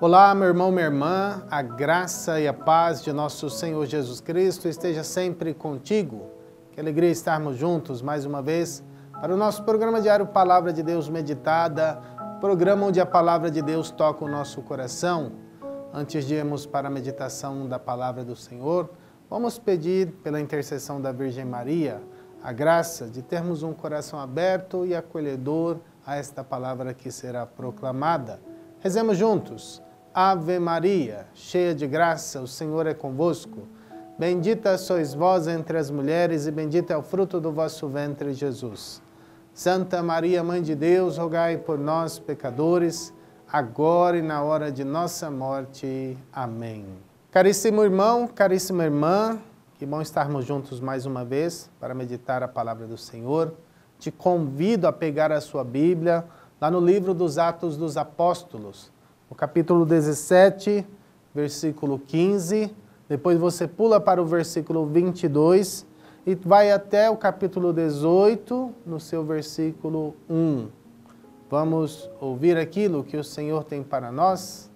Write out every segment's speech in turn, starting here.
Olá, meu irmão, minha irmã, a graça e a paz de nosso Senhor Jesus Cristo esteja sempre contigo. Que alegria estarmos juntos mais uma vez para o nosso programa diário Palavra de Deus Meditada, programa onde a Palavra de Deus toca o nosso coração. Antes de irmos para a meditação da Palavra do Senhor, vamos pedir pela intercessão da Virgem Maria a graça de termos um coração aberto e acolhedor a esta palavra que será proclamada. Rezemos juntos. Ave Maria, cheia de graça, o Senhor é convosco. Bendita sois vós entre as mulheres e bendito é o fruto do vosso ventre, Jesus. Santa Maria, Mãe de Deus, rogai por nós, pecadores, agora e na hora de nossa morte. Amém. Caríssimo irmão, caríssima irmã, que bom estarmos juntos mais uma vez para meditar a palavra do Senhor. Te convido a pegar a sua Bíblia, lá no livro dos Atos dos Apóstolos, no capítulo 17, versículo 15, depois você pula para o versículo 22 e vai até o capítulo 18, no seu versículo 1. Vamos ouvir aquilo que o Senhor tem para nós?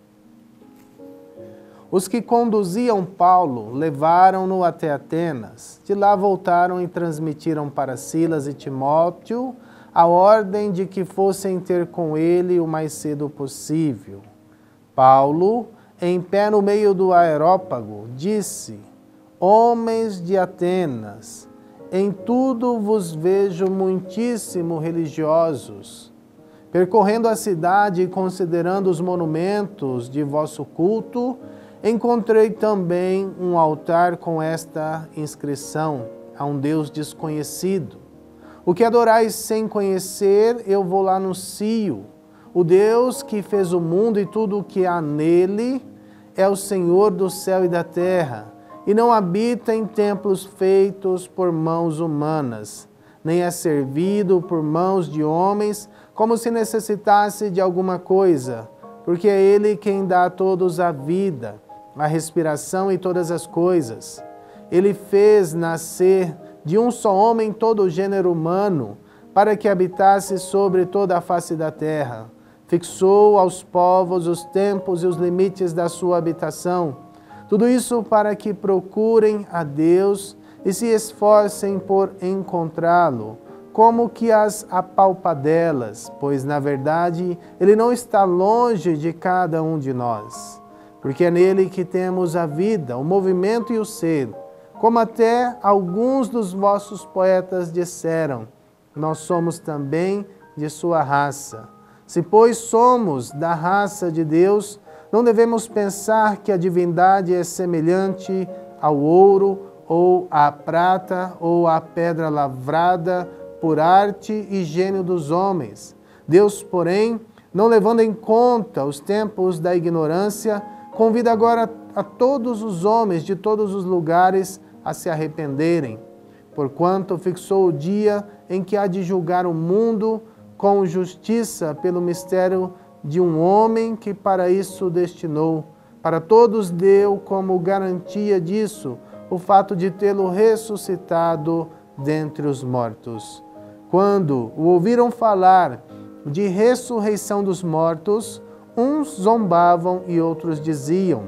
Os que conduziam Paulo levaram-no até Atenas. De lá voltaram e transmitiram para Silas e Timóteo a ordem de que fossem ter com ele o mais cedo possível. Paulo, em pé no meio do aerópago, disse: Homens de Atenas, em tudo vos vejo muitíssimo religiosos. Percorrendo a cidade e considerando os monumentos de vosso culto, encontrei também um altar com esta inscrição: a um Deus desconhecido. O que adorais sem conhecer, eu vou anuncio. O Deus que fez o mundo e tudo o que há nele é o Senhor do céu e da terra, e não habita em templos feitos por mãos humanas, nem é servido por mãos de homens, como se necessitasse de alguma coisa, porque é Ele quem dá a todos a vida, a respiração e todas as coisas. Ele fez nascer de um só homem todo o gênero humano, para que habitasse sobre toda a face da terra. Fixou aos povos os tempos e os limites da sua habitação. Tudo isso para que procurem a Deus e se esforcem por encontrá-lo, como que as apalpadelas, pois, na verdade, Ele não está longe de cada um de nós, porque é nele que temos a vida, o movimento e o ser. Como até alguns dos vossos poetas disseram, nós somos também de sua raça. Se, pois, somos da raça de Deus, não devemos pensar que a divindade é semelhante ao ouro, ou à prata, ou à pedra lavrada por arte e gênio dos homens. Deus, porém, não levando em conta os tempos da ignorância, convida agora a todos os homens de todos os lugares a se arrependerem, porquanto fixou o dia em que há de julgar o mundo com justiça pelo mistério de um homem que para isso destinou. Para todos deu como garantia disso o fato de tê-lo ressuscitado dentre os mortos. Quando o ouviram falar de ressurreição dos mortos, uns zombavam e outros diziam: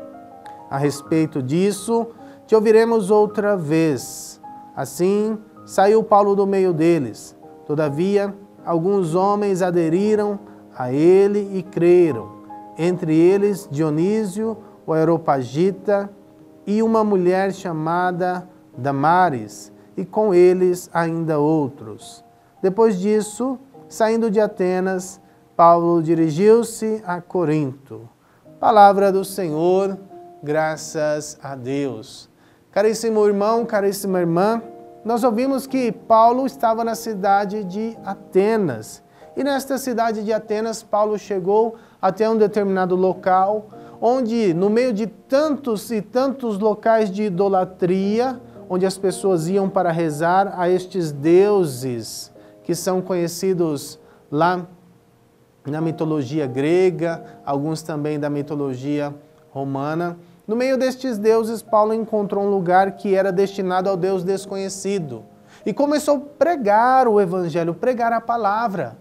a respeito disso, te ouviremos outra vez. Assim, saiu Paulo do meio deles. Todavia, alguns homens aderiram a ele e creram. Entre eles, Dionísio, o Areopagita, e uma mulher chamada Damaris, e com eles ainda outros. Depois disso, saindo de Atenas, Paulo dirigiu-se a Corinto. Palavra do Senhor, graças a Deus. Caríssimo irmão, caríssima irmã, nós ouvimos que Paulo estava na cidade de Atenas. E nesta cidade de Atenas, Paulo chegou até um determinado local, onde no meio de tantos e tantos locais de idolatria, onde as pessoas iam para rezar a estes deuses, que são conhecidos lá na mitologia grega, alguns também da mitologia romana. No meio destes deuses, Paulo encontrou um lugar que era destinado ao Deus desconhecido. E começou a pregar o Evangelho, pregar a palavra.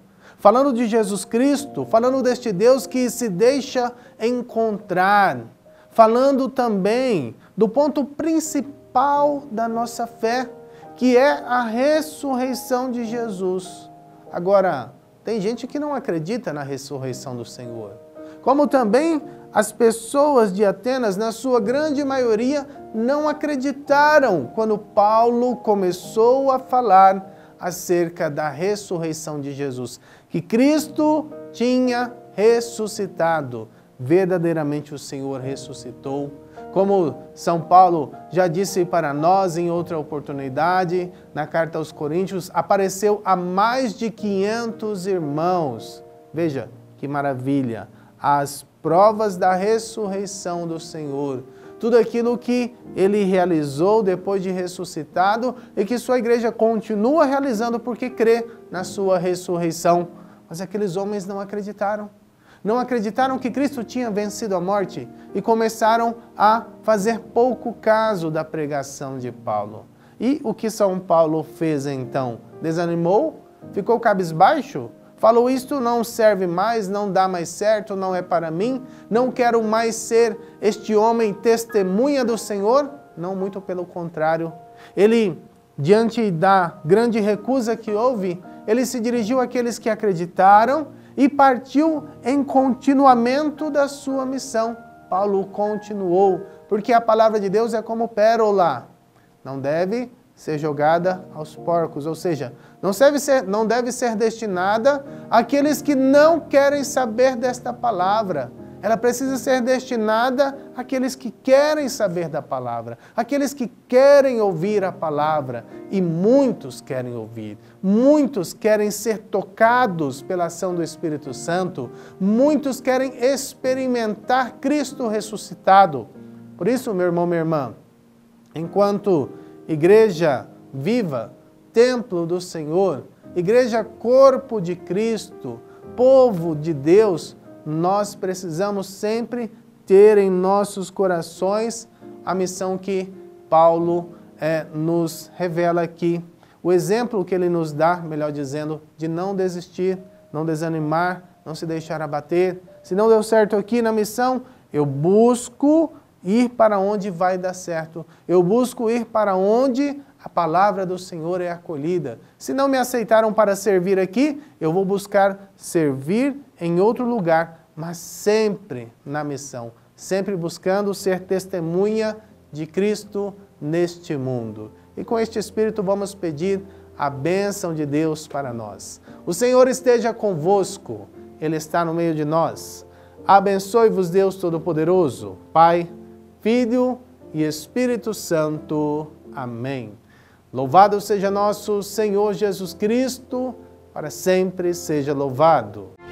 falando de Jesus Cristo, falando deste Deus que se deixa encontrar, falando também do ponto principal da nossa fé, que é a ressurreição de Jesus. Agora, tem gente que não acredita na ressurreição do Senhor. Como também as pessoas de Atenas, na sua grande maioria, não acreditaram quando Paulo começou a falar acerca da ressurreição de Jesus, que Cristo tinha ressuscitado. Verdadeiramente o Senhor ressuscitou. Como São Paulo já disse para nós em outra oportunidade, na carta aos Coríntios, apareceu a mais de 500 irmãos. Veja que maravilha! As provas da ressurreição do Senhor. Tudo aquilo que Ele realizou depois de ressuscitado e que sua igreja continua realizando porque crê na sua ressurreição. Mas aqueles homens não acreditaram. Não acreditaram que Cristo tinha vencido a morte e começaram a fazer pouco caso da pregação de Paulo. E o que São Paulo fez então? Desanimou? Ficou cabisbaixo? Falou, isto não serve mais, não dá mais certo, não é para mim, não quero mais ser este homem testemunha do Senhor? Não, muito pelo contrário. Ele, diante da grande recusa que houve, ele se dirigiu àqueles que acreditaram e partiu em continuamento da sua missão. Paulo continuou, porque a palavra de Deus é como pérola, não deve ser jogada aos porcos, ou seja, não deve ser destinada àqueles que não querem saber desta palavra. Ela precisa ser destinada àqueles que querem saber da palavra, àqueles que querem ouvir a palavra, e muitos querem ouvir, muitos querem ser tocados pela ação do Espírito Santo, muitos querem experimentar Cristo ressuscitado. Por isso, meu irmão, minha irmã, enquanto igreja viva, templo do Senhor, igreja corpo de Cristo, povo de Deus, nós precisamos sempre ter em nossos corações a missão que Paulo nos revela aqui. O exemplo que ele nos dá, melhor dizendo, de não desistir, não desanimar, não se deixar abater. Se não deu certo aqui na missão, eu busco ir para onde vai dar certo. Eu busco ir para onde a palavra do Senhor é acolhida. Se não me aceitaram para servir aqui, eu vou buscar servir em outro lugar, mas sempre na missão, sempre buscando ser testemunha de Cristo neste mundo. E com este Espírito vamos pedir a bênção de Deus para nós. O Senhor esteja convosco, Ele está no meio de nós. Abençoe-vos Deus Todo-Poderoso, Pai, Filho e Espírito Santo. Amém. Louvado seja nosso Senhor Jesus Cristo, para sempre seja louvado.